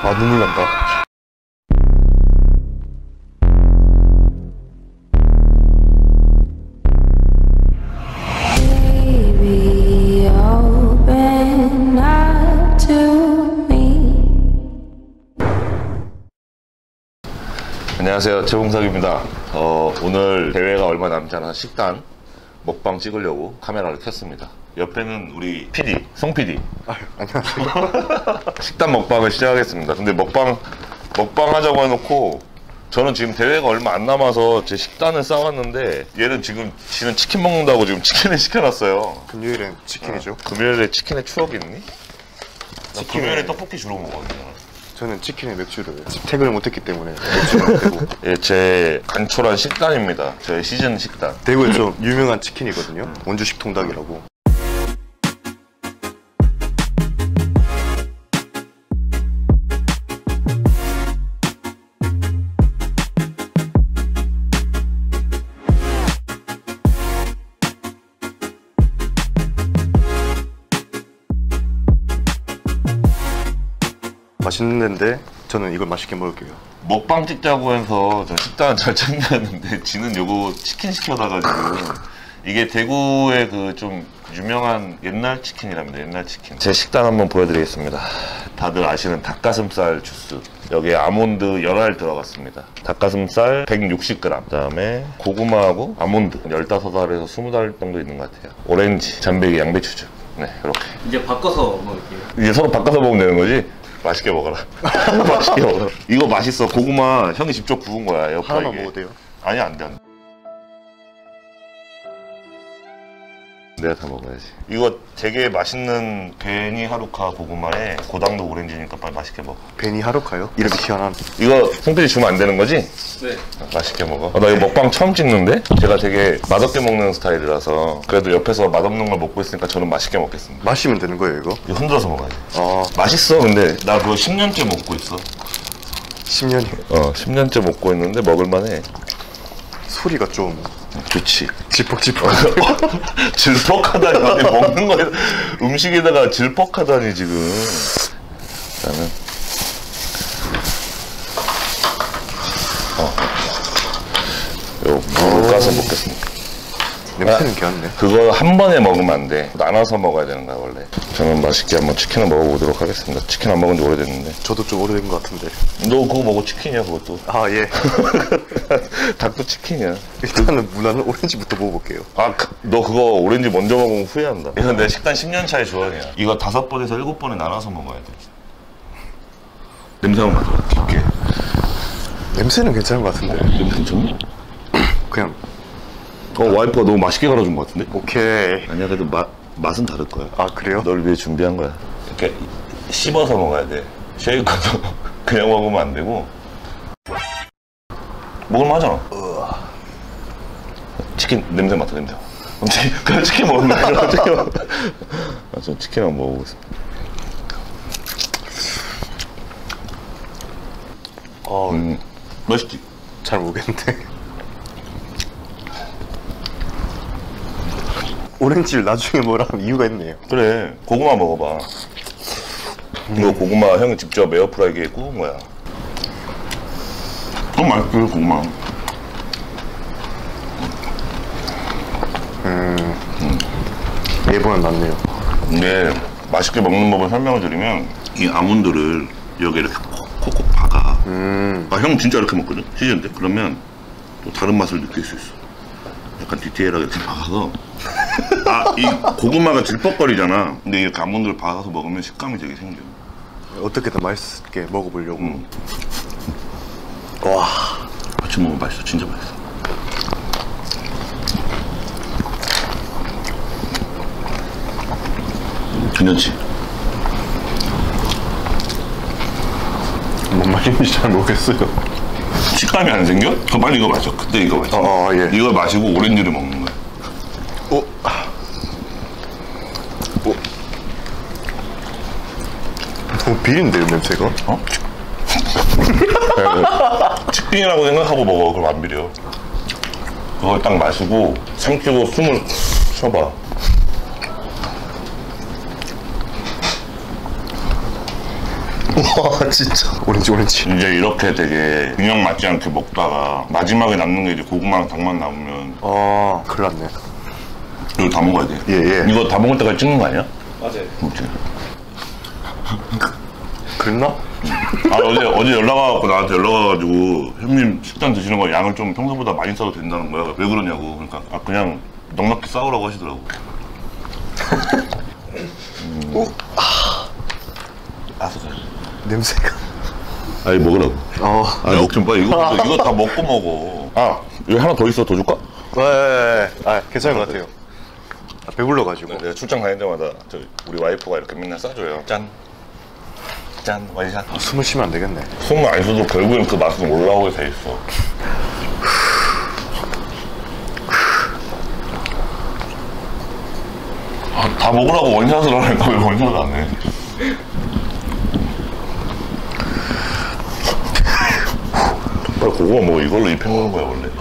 아, 눈물 난다. 안녕하세요, 최봉석입니다. 오늘 대회가 얼마 남지 않아 식단 먹방 찍으려고 카메라를 켰습니다. 옆에는 우리 PD, 송 PD. 안녕하세요. 식단 먹방을 시작하겠습니다. 근데 먹방 하자고 해놓고 저는 지금 대회가 얼마 안 남아서 제 식단을 싸왔는데 얘는 지금 지는 치킨 먹는다고 지금 치킨을 시켜놨어요. 금요일엔 치킨이죠. 금요일에 치킨에 추억이 있니? 나 치킨에- 금요일에 떡볶이 주로 먹거든요. 저는 치킨에 맥주를 퇴근을 못했기 때문에 맥주를 안 되고. 예, 제 간촐한 식단입니다. 저의 시즌 식단. 대구에 좀 유명한 치킨이거든요. 원주식 통닭이라고. 맛있는 데인데 저는 이걸 맛있게 먹을게요. 먹방 찍자고 해서 저 식단 잘 챙겼는데 지는 요거 치킨 시켜다가 지금 이게 대구의 그 좀 유명한 옛날 치킨이랍니다. 옛날 치킨. 제 식단 한번 보여드리겠습니다. 다들 아시는 닭가슴살 주스. 여기에 아몬드 열알 들어갔습니다. 닭가슴살 160g. 그다음에 고구마하고 아몬드 15알에서 20알 정도 있는 것 같아요. 오렌지, 잔배기, 양배추즙. 네, 이렇게. 이제 바꿔서 먹을게요. 이제 서로 바꿔서 먹으면 되는 거지? 맛있게 먹어라. 맛있게 먹어라. 이거 맛있어. 고구마 형이 직접 구운 거야. 하나만 먹어도 돼요? 아니, 안 돼, 안 돼. 내가 다 먹어야지. 이거 되게 맛있는 베니 하루카 고구마에 고당도 오렌지니까 빨리 맛있게 먹어. 베니 하루카요? 이렇게 희한한. 이거 송PD 주면 안 되는 거지? 네. 맛있게 먹어. 나 이거 먹방 처음 찍는데? 제가 되게 맛없게 먹는 스타일이라서 그래도 옆에서 맛없는 걸 먹고 있으니까 저는 맛있게 먹겠습니다. 마시면 되는 거예요, 이거? 이거 흔들어서 먹어야지. 아, 맛있어. 근데 나 그거 10년째 먹고 있어. 10년이. 10년째 먹고 있는데 먹을만해. 소리가 좀 좋지. 지퍽지퍽. 질퍽하다니. 아니, 먹는 거에 음식에다가 질퍽하다니 지금. 나는 요 물을 까서 먹겠습니다. 냄새는 괜찮네. 그거 한 번에 먹으면 안 돼. 나눠서 먹어야 되는 거야 원래. 저는 맛있게 한번 치킨을 먹어보도록 하겠습니다. 치킨 안 먹은 지 오래됐는데. 저도 좀 오래된 것 같은데. 너 그거 먹어 치킨이야 그것도. 아, 예. 닭도 치킨이야. 일단은 무난한 오렌지부터 먹어볼게요. 너 그거 오렌지 먼저 먹으면 후회한다. 이건 내 식단 10년 차의 조언이야. 이거 5번에서 7번에 나눠서 먹어야 돼. 냄새 한번 맡아봐. 깊게. 냄새는 괜찮은 것 같은데. 냄새 괜찮니? 그냥, 와이프가 너무 맛있게 갈아준 것 같은데? 오케이. 아니야, 그래도 맛은 다를 거야. 아, 그래요? 널 위해 준비한 거야. 이렇게 씹어서 먹어야 돼. 쉐이커도 그냥 먹으면 안 되고. 먹을만하잖아. 치킨 냄새 맡아, 냄새. 그냥 치킨 먹는 거야. 치킨 먹는 거야. 전 치킨 한번 먹어보겠습니다. 맛있지? 잘 모르겠는데. 오렌지를 나중에 먹으라면 이유가 있네요. 그래, 고구마 먹어봐. 이거 고구마 형이 직접 에어프라이기에 구운 거야. 맛있지, 고구마. 예보는 맞네요. 근데 맛있게 먹는 법을 설명을 드리면 이 아몬드를 여기 이렇게 콕콕 박아. 형 진짜 이렇게 먹거든? 시즌 때? 그러면 또 다른 맛을 느낄 수 있어. 약간 디테일하게 이렇게 박아서 이 고구마가 질퍽거리잖아. 근데 이렇게 아몬드를 박아서 먹으면 식감이 되게 생겨. 어떻게든 맛있게 먹어보려고. 와. 같이 먹으면 맛있어. 진짜 맛있어. 괜찮지? 뭔 말인지 잘 모르겠어요. 식감이 안 생겨? 그럼 빨리 이거 마셔. 그때 이거 마셔. 예. 이걸 마시고 오렌지를 먹는 거야. 너무 비린데요, 냄새가? 치킨이라고 생각하고 먹어. 그럼 안 비려. 그걸 딱 마시고 삼키고 숨을 쉬어봐. 와 진짜. 오렌지. 이제 이렇게 되게 균형 맞지 않게 먹다가 마지막에 남는 게 이제 고구마랑 닭만 남으면 큰일 났네. 이거 다 먹어야 돼. 예. 이거 다 먹을 때까지 찍는 거 아니야? 맞아요. 그렇지. 그랬나? 어제 연락 와갖고 나한테 연락 와가지고 형님 식단 드시는 거 양을 좀 평소보다 많이 써도 된다는 거야. 왜 그러냐고. 그러니까 그냥 넉넉히 싸우라고 하시더라고. 그래. 냄새가. 아니 먹으라고. 먹 좀 빨리. 이거 다 먹고 먹어. 여기 하나 더 있어. 더 줄까? 괜찮은 것 같아요. 배불러가지고. 내가 출장 다닐 때마다 우리 와이프가 이렇게 맨날 싸줘요. 짠 와이샷. 숨을 쉬면 안 되겠네. 숨을 안 쉬어도 결국엔 그 맛은 올라오게 돼 있어. 다 먹으라고 원샷을 하니까 왜 원샷을 안 해? 빨리 고구마 먹어. 이걸로 입 헹구는 거야 원래.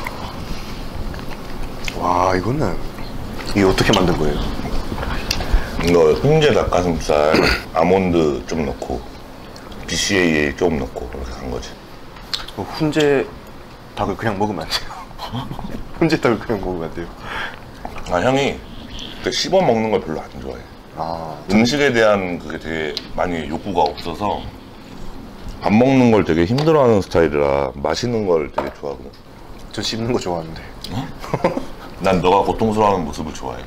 와, 이게 어떻게 만든 거예요? 이거 훈제 닭가슴살, 아몬드 좀 넣고 BCAA 좀 넣고 이렇게 한 거지. 훈제 닭을 그냥 먹으면 안 돼요. 훈제 닭을 그냥 먹으면 안 돼요. 형이 씹어 먹는 걸 별로 안 좋아해. 음식에 대한 그게 되게 많이 욕구가 없어서 밥 먹는 걸 되게 힘들어하는 스타일이라 맛있는 걸 되게 좋아하거든. 전 씹는 거 좋아하는데. 난 너가 고통스러워하는 모습을 좋아해.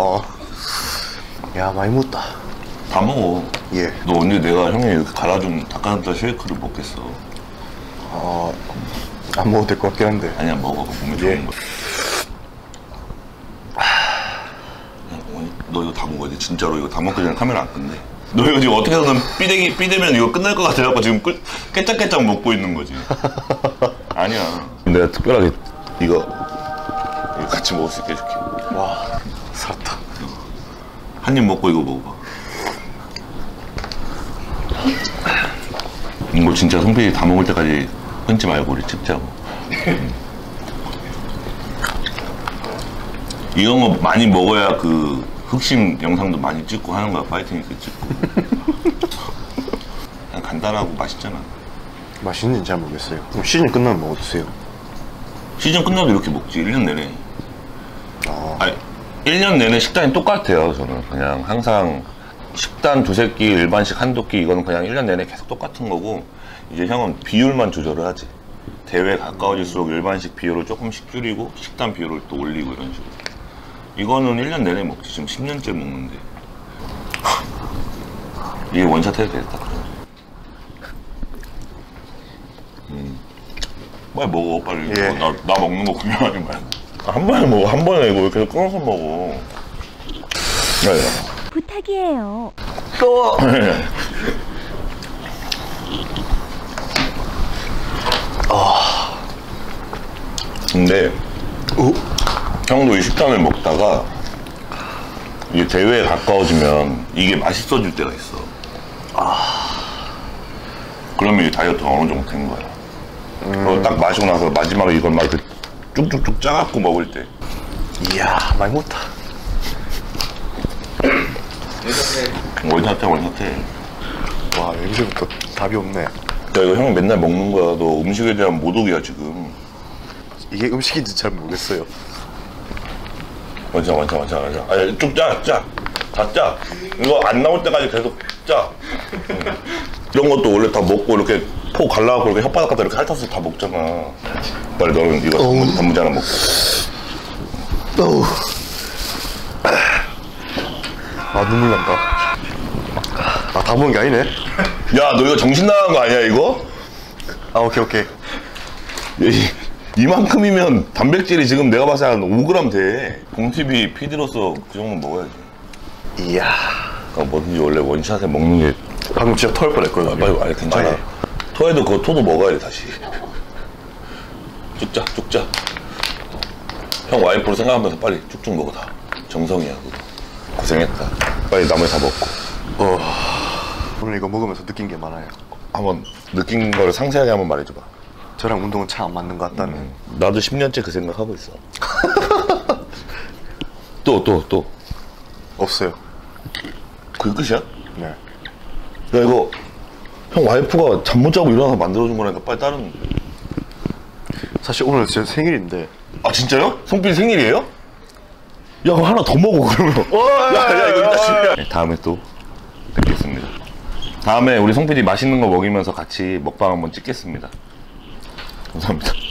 야, 많이 묻다. 다 먹어. 예. 너 언제 내가 형이 이렇게 갈아준 닭가슴살 쉐이크를 먹겠어? 안 먹어도 될 것 같긴 한데. 아니야 먹어. 몸에 좋은 거. 너 이거 다 먹어야 돼. 진짜로 이거 다 먹기 전에 카메라 안 끝내. 너 이거 지금 어떻게 해서든 삐되면 이거 끝날 것 같아갖고 지금 깨짝깨짝 먹고 있는 거지. 아니야. 내가 특별하게 이거 같이 먹을 수 있게 해줄게. 와, 살았다. 한 입 먹고 이거 먹어봐. 이거 진짜 송필이 다 먹을 때까지 끊지 말고 우리 찍자고. 이런 거 많이 먹어야 그 흑심 영상도 많이 찍고 하는 거야. 파이팅 있게 찍고. 그냥 간단하고 맛있잖아. 맛있는지 잘 모르겠어요. 그럼 시즌 끝나면 뭐 드세요? 시즌 끝나도 이렇게 먹지. 1년 내내. 아니 1년 내내 식단이 똑같아요. 저는 그냥 항상 식단 두세 끼, 일반식 한두 끼 이거는 그냥 1년 내내 계속 똑같은 거고, 이제 형은 비율만 조절을 하지. 대회 가까워질수록 일반식 비율을 조금씩 줄이고 식단 비율을 또 올리고 이런 식으로. 이거는 1년 내내 먹지. 지금 10년째 먹는데 이게 원샷 해도 되겠다. 빨리 먹어 빨리. 예. 나 먹는 거 구경하지 말고 한 번에 먹어. 한 번에 이거 왜 계속 끊어서 먹어. 부탁이에요. 또. 근데 형도 이 식단을 먹다가 이게 대회에 가까워지면 이게 맛있어질 때가 있어. 그러면 이제 다이어트가 어느 정도 된 거야. 그리고 딱 마시고 나서 마지막에 이걸 막 이렇게 쭉쭉쭉 짜갖고 먹을 때. 이야, 많이 먹다. 원샷해. 와, 여기서부터 답이 없네. 야, 이거 형 맨날 먹는 거야. 너 음식에 대한 모독이야 지금. 이게 음식인지 잘 모르겠어요. 원샷. 아니 쭉 짜. 다 짜. 이거 안 나올 때까지 계속 짜. 이런 것도 원래 다 먹고 이렇게 포 갈라갖고 이렇게 혓바닥 갖다 이렇게 핥아서 다 먹잖아. 빨리 너는 이거 단무지 하나 먹고. 눈물 난다. 다 먹은 게 아니네. 야, 너 이거 정신 나간 거 아니야 이거? 오케이. 이만큼이면 단백질이 지금 내가 봤을 때 한 5g 돼. 봉TV PD로서 그 정도 먹어야지. 이야. 그러니까 뭐든지 원래 원샷에 먹는 게. 방금 진짜 토할 뻔했거든요. 빨리 아니 괜찮아. 토해도 그거 토도 먹어야 돼 다시. 쭉 짜. 형 와이프로 생각하면서 빨리 쭉쭉 먹어 다. 정성이야 그거. 고생했다. 빨리 나머지 다 먹고. 오늘 이거 먹으면서 느낀 게 많아요. 한번 느낀 거를 상세하게 한번 말해줘봐. 저랑 운동은 참 안 맞는 것 같다는. 나도 10년째 그 생각하고 있어. 또 없어요. 그게 끝이야? 네. 야 이거 형 와이프가 잠 못 자고 일어나서 만들어준 거라니까 빨리 다른. 사실 오늘 제 생일인데. 아 진짜요? 송필 생일이에요? 야 그럼 하나 더 먹어 그러면. 야 이거 이따 준비해. 네, 다음에 또 뵙겠습니다. 다음에 우리 송필이 맛있는 거 먹이면서 같이 먹방 한번 찍겠습니다. 감사합니다.